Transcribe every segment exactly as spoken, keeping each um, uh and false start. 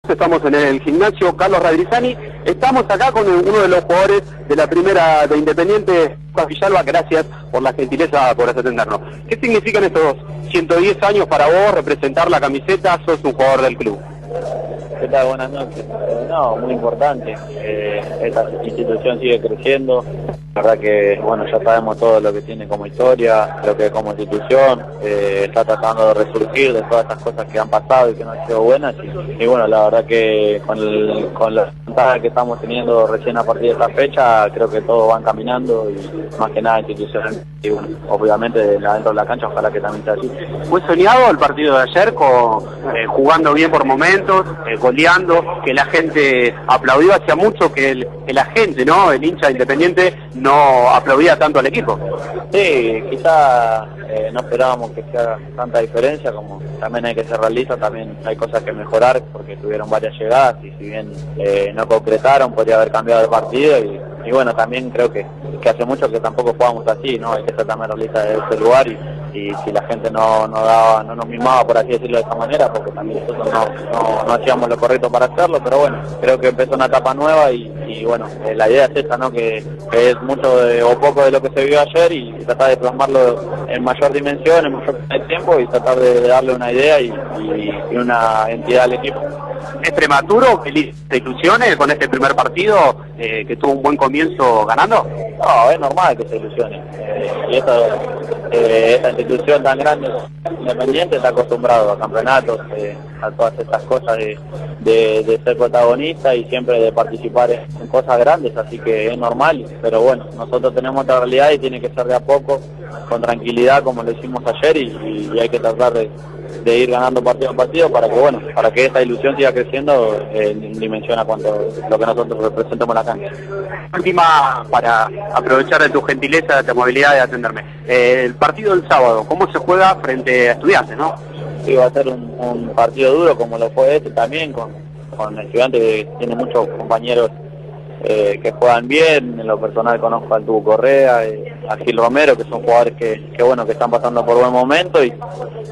Estamos en el gimnasio Carlos Radrizani, estamos acá con uno de los jugadores de la primera de Independiente, Lucas Villalba. Gracias por la gentileza, por atendernos. ¿Qué significan estos ciento diez años para vos, representar la camiseta? Sos un jugador del club. ¿Qué tal? Buenas noches. No, muy importante. Eh, esta institución sigue creciendo. La verdad que, bueno, ya sabemos todo lo que tiene como historia, lo que es como institución. Eh, está tratando de resurgir de todas estas cosas que han pasado y que no han sido buenas. Y, y bueno, la verdad que con, el, con la ventaja que estamos teniendo recién a partir de esta fecha, creo que todo va caminando y más que nada institucional. Y bueno, obviamente adentro de la cancha, ojalá que también sea así. ¿Fue soñado el partido de ayer, con, eh, jugando bien por momentos, eh, goleando, que la gente aplaudió? Hacía mucho que, el, que la gente, ¿no?, el hincha Independiente, no aplaudía tanto al equipo. Sí, quizá eh, no esperábamos que sea tanta diferencia, como también hay que ser realista, también hay cosas que mejorar, porque tuvieron varias llegadas y si bien eh, no concretaron, podría haber cambiado el partido y, y bueno, también creo que, que hace mucho que tampoco jugamos así, ¿no? Hay que ser también realista de ese lugar y, y si la gente no, no daba, no nos mimaba, por así decirlo de esta manera, porque también nosotros no, no, no hacíamos lo correcto para hacerlo, pero bueno, creo que empezó una etapa nueva y, y bueno, eh, la idea es esta, ¿no? Que, que es mucho de, o poco de lo que se vio ayer y tratar de plasmarlo en mayor dimensión, en mayor tiempo y tratar de, de darle una idea y, y, y una entidad al equipo. ¿Es prematuro que te ilusione con este primer partido, eh, que tuvo un buen comienzo ganando? No, es normal que se ilusione. Eh, y esta, eh, esta institución tan grande, Independiente, está acostumbrado a campeonatos, eh, a todas estas cosas de, de, de ser protagonista y siempre de participar en cosas grandes, así que es normal. Pero bueno, nosotros tenemos otra realidad y tiene que ser de a poco, con tranquilidad, como lo hicimos ayer, y, y hay que tratar de, de ir ganando partido a partido para que, bueno, para que esta ilusión siga creciendo eh, en dimensión a cuanto lo que nosotros representamos en la cancha. Última, para aprovechar de tu gentileza, de tu amabilidad de atenderme. Eh, el partido del sábado, ¿cómo se juega frente a Estudiantes, no? Sí, va a ser un, un partido duro como lo fue este también, con, con Estudiantes que tiene muchos compañeros eh, que juegan bien. En lo personal conozco al Tubo Correa, eh, a Gil Romero, que son jugadores que, que bueno, que están pasando por buen momento y,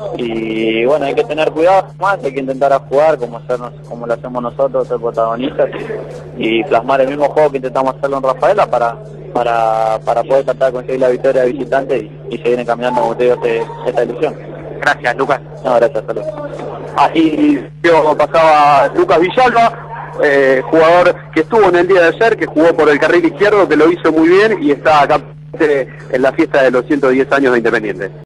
y bueno, hay que tener cuidado más, hay que intentar a jugar como hacernos, como lo hacemos nosotros, ser protagonistas y, y plasmar el mismo juego que intentamos hacerlo en Rafaela para para para poder tratar de conseguir la victoria de visitante y, y seguir encaminando, como te digo, este, esta ilusión. Gracias, Lucas. No, gracias, saludos. Así yo pasaba Lucas Villalba, eh, jugador que estuvo en el día de ayer, que jugó por el carril izquierdo, que lo hizo muy bien y está acá en la fiesta de los ciento diez años de Independiente.